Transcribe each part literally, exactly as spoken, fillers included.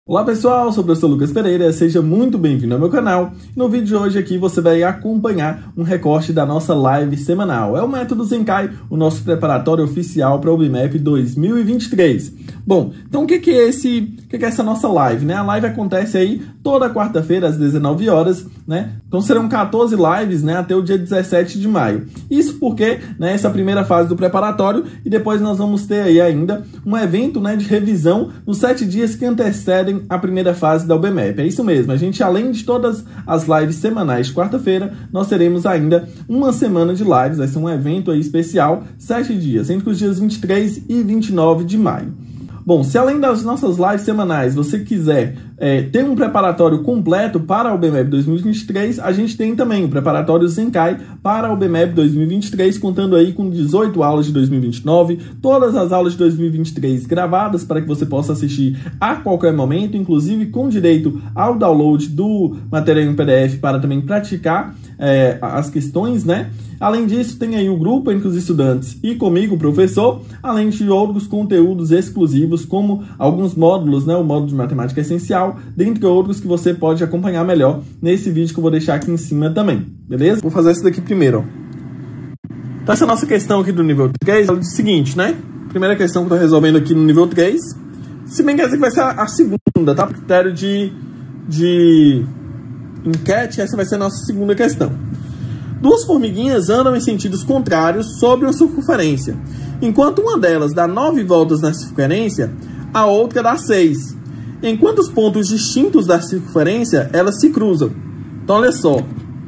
Olá pessoal, eu sou o professor Lucas Pereira, seja muito bem-vindo ao meu canal. No vídeo de hoje aqui você vai acompanhar um recorte da nossa live semanal. É o Método Zenkai, o nosso preparatório oficial para o B M E P dois mil e vinte e três. Bom, então o que que é, esse, o que que é essa nossa live, né? A live acontece aí toda quarta-feira às dezenove horas, né? Então serão quatorze lives, né, até o dia dezessete de maio. Isso porque, né, essa primeira fase do preparatório e depois nós vamos ter aí ainda um evento, né, de revisão nos sete dias que antecedem a primeira fase da U B M E P. É isso mesmo, a gente, além de todas as lives semanais de quarta-feira, nós teremos ainda uma semana de lives, vai ser um evento aí especial, sete dias, entre os dias vinte e três e vinte e nove de maio. Bom, se além das nossas lives semanais você quiser é, ter um preparatório completo para o B M E P dois mil e vinte e três, a gente tem também o preparatório Zenkai para o B M E P dois mil e vinte e três, contando aí com dezoito aulas de dois mil e vinte e nove, todas as aulas de dois mil e vinte e três gravadas para que você possa assistir a qualquer momento, inclusive com direito ao download do material em P D F para também praticar é, as questões, né? Além disso, tem aí o grupo entre os estudantes e comigo, o professor, além de outros conteúdos exclusivos, como alguns módulos, né? O módulo de matemática essencial, dentre outros que você pode acompanhar melhor nesse vídeo que eu vou deixar aqui em cima também, beleza? Vou fazer isso daqui primeiro, ó. Então, essa nossa questão aqui do nível três, ela diz o seguinte, né? Primeira questão que eu tô resolvendo aqui no nível três, se bem quer dizer que vai ser a segunda, tá? Por critério de, de enquete, essa vai ser a nossa segunda questão. Duas formiguinhas andam em sentidos contrários sobre uma circunferência. Enquanto uma delas dá nove voltas na circunferência, a outra dá seis. Enquanto os pontos distintos da circunferência, elas se cruzam. Então, olha só.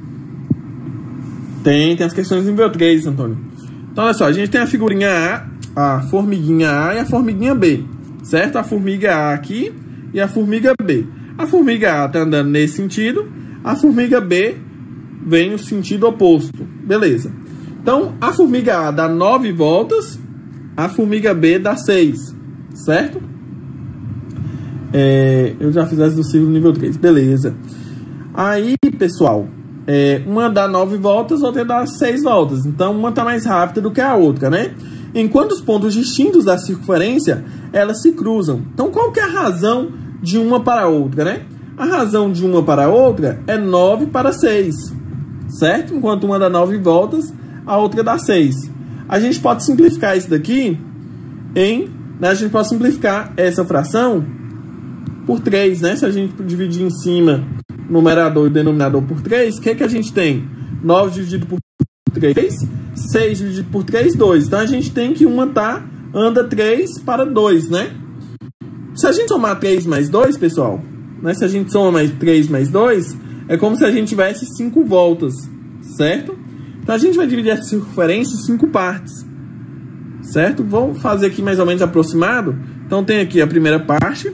Tem, tem as questões do nível três, Antônio. Então, olha só. A gente tem a figurinha A, a formiguinha A e a formiguinha B. Certo? A formiga A aqui e a formiga B. A formiga A está andando nesse sentido. A formiga B vem no sentido oposto. Beleza. Então, a formiga A dá nove voltas, a formiga B dá seis. Certo? É, eu já fiz essa do círculo nível três. Beleza. Aí, pessoal, é, uma dá nove voltas, outra dá seis voltas. Então, uma está mais rápida do que a outra, né? Enquanto os pontos distintos da circunferência, elas se cruzam. Então, qual que é a razão de uma para a outra, né? A razão de uma para a outra é nove para seis. Certo? Enquanto uma dá nove voltas, a outra dá seis. A gente pode simplificar isso daqui em... Né, a gente pode simplificar essa fração por três, né? Se a gente dividir em cima numerador e denominador por três, o que, que a gente tem? nove dividido por três, seis dividido por três, dois. Então, a gente tem que uma tá, anda três para dois, né? Se a gente somar três mais dois, pessoal, né? Se a gente soma mais três mais dois... é como se a gente tivesse cinco voltas, certo? Então, a gente vai dividir essa circunferência em cinco partes, certo? Vamos fazer aqui mais ou menos aproximado. Então, tem aqui a primeira parte,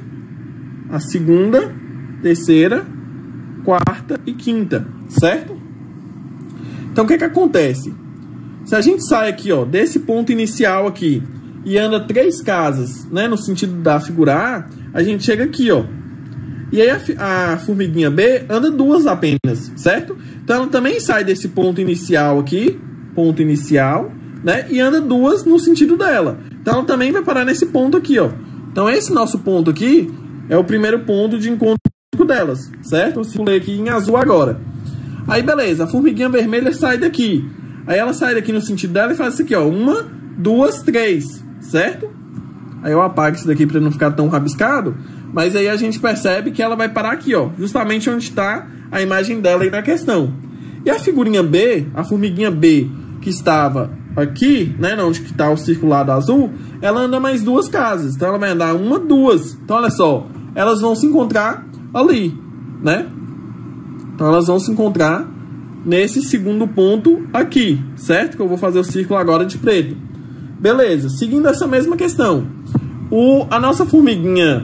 a segunda, terceira, quarta e quinta, certo? Então, o que que acontece? Se a gente sai aqui, ó, desse ponto inicial aqui e anda três casas, né, no sentido da figura A, a gente chega aqui, ó. E aí a, a formiguinha B anda duas apenas, certo? Então ela também sai desse ponto inicial aqui, ponto inicial, né? E anda duas no sentido dela. Então ela também vai parar nesse ponto aqui, ó. Então esse nosso ponto aqui é o primeiro ponto de encontro delas, certo? Eu circulei aqui em azul agora. Aí beleza, a formiguinha vermelha sai daqui. Aí ela sai daqui no sentido dela e faz isso aqui, ó. Uma, duas, três, certo? Aí eu apago isso daqui para não ficar tão rabiscado. Mas aí a gente percebe que ela vai parar aqui, ó, justamente onde está a imagem dela aí na questão. E a figurinha B, a formiguinha B, que estava aqui, né, onde está o circulado azul, ela anda mais duas casas. Então ela vai andar uma, duas. Então olha só, elas vão se encontrar ali, né? Então elas vão se encontrar nesse segundo ponto aqui, certo? Que eu vou fazer o círculo agora de preto. Beleza, seguindo essa mesma questão. O, a nossa formiguinha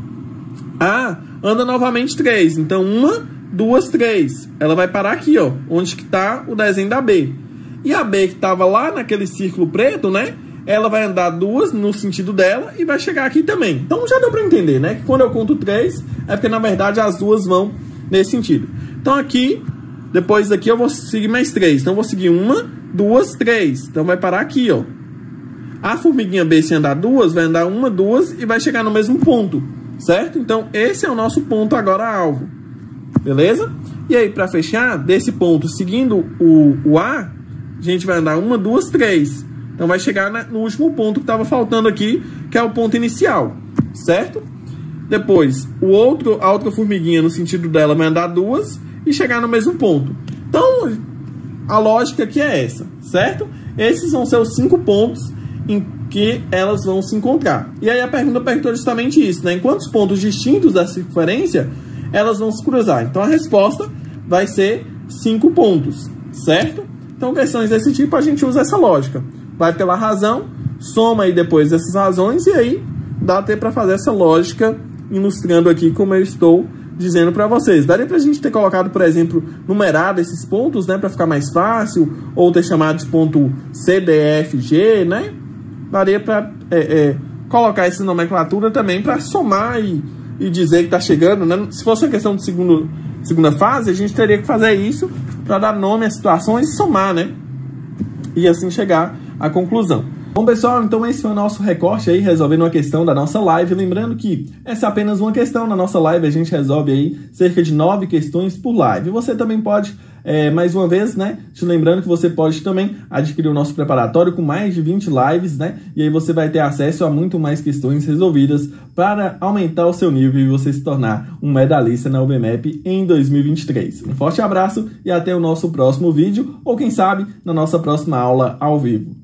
A anda novamente três. Então, uma, duas, três. Ela vai parar aqui, ó, onde que tá o desenho da B. E a B, que estava lá naquele círculo preto, né? Ela vai andar duas no sentido dela e vai chegar aqui também. Então, já deu para entender, né? Que quando eu conto três, é porque, na verdade, as duas vão nesse sentido. Então, aqui, depois daqui, eu vou seguir mais três. Então, eu vou seguir uma, duas, três. Então, vai parar aqui, ó. A formiguinha B, se andar duas, vai andar uma, duas e vai chegar no mesmo ponto. certo? Então, esse é o nosso ponto agora alvo, beleza? E aí, para fechar, desse ponto, seguindo o, o A, a gente vai andar uma, duas, três. Então, vai chegar na, no último ponto que estava faltando aqui, que é o ponto inicial, certo? Depois, o outro, a outra formiguinha, no sentido dela, vai andar duas e chegar no mesmo ponto. Então, a lógica aqui é essa, certo? Esses vão ser os cinco pontos em que elas vão se encontrar. E aí a pergunta perguntou justamente isso, né? Em quantos pontos distintos da circunferência elas vão se cruzar? Então, a resposta vai ser cinco pontos, certo? Então, questões desse tipo, a gente usa essa lógica. Vai pela razão, soma aí depois essas razões e aí dá até para fazer essa lógica ilustrando aqui como eu estou dizendo para vocês. Daria para a gente ter colocado, por exemplo, numerado esses pontos, né, para ficar mais fácil, ou ter chamado de ponto C, D, E, F, G, né? Daria para é, é, colocar essa nomenclatura também para somar e, e dizer que está chegando, né? Se fosse uma questão de segundo, segunda fase, a gente teria que fazer isso para dar nome às situações e somar, né? E assim chegar à conclusão. Bom, pessoal, então esse foi o nosso recorte aí, resolvendo uma questão da nossa live. Lembrando que essa é apenas uma questão. Na nossa live a gente resolve aí cerca de nove questões por live. Você também pode, é, mais uma vez, né, te lembrando que você pode também adquirir o nosso preparatório com mais de vinte lives, né, e aí você vai ter acesso a muito mais questões resolvidas para aumentar o seu nível e você se tornar um medalhista na U B M A P em dois mil e vinte e três. Um forte abraço e até o nosso próximo vídeo, ou quem sabe, na nossa próxima aula ao vivo.